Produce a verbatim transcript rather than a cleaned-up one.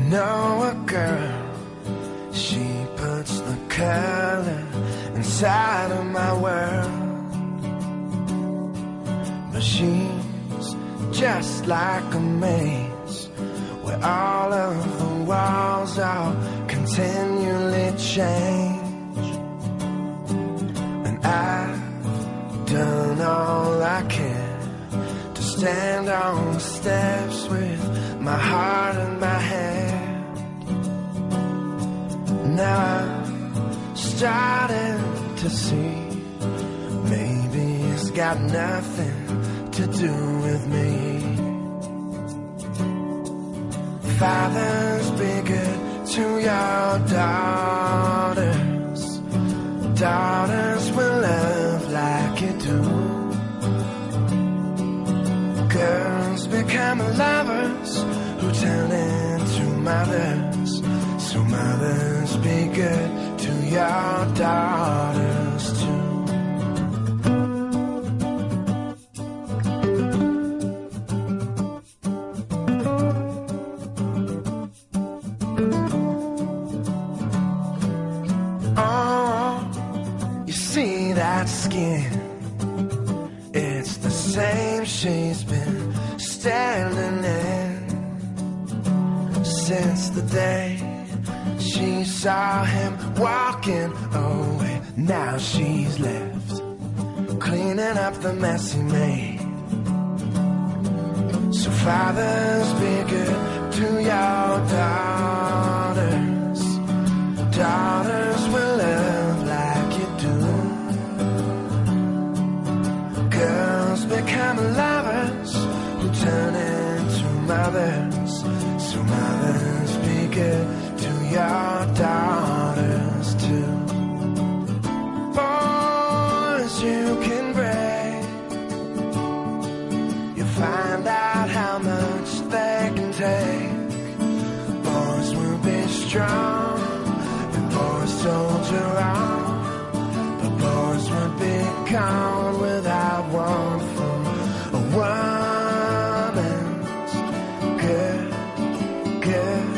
know a girl, she puts the color inside of my world. But she's just like a maze, where all of the walls are continually change. And I've done all I can to stand on the steps with my heart in my hand. Now I'm starting to see, maybe it's got nothing to do with me. Fathers, be good to your daughters. Daughters will love like you do. Girls become lovers who turn into mothers. So mothers, be good to your daughters too. Skin, it's the same she's been standing in since the day she saw him walking away. Now she's left cleaning up the mess he made. So fathers, be good to your daughters. Daughters will love like you do. Girls become lovers who turn into mothers. So mothers, be good to your daughters too. Boys, you can break. You find out how much they can take. Boys will be strong, and boys soldier on. But boys will be gone without one from a woman's good, good.